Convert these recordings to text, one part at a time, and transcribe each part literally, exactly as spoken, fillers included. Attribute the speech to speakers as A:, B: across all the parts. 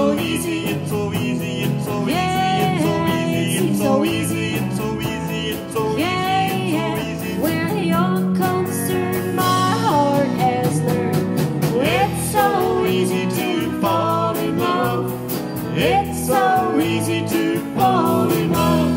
A: so easy, it's so easy, it's so easy, it's so easy, it's so easy, it's so easy, it's so easy, it's so easy.
B: When you're concerned, my heart has learned. It's so easy to fall in love. It's so easy to fall in love.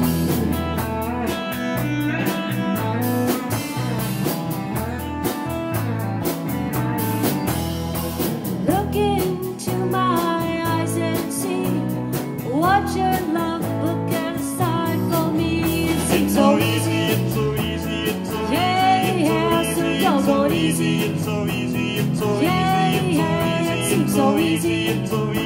B: Look into my eyes and see what your love book has aside for me.
A: It's so easy, it's so easy, it's so easy, it's so easy, it's so easy, it's so easy, it's so easy, it's so easy, it's so easy, it's so easy.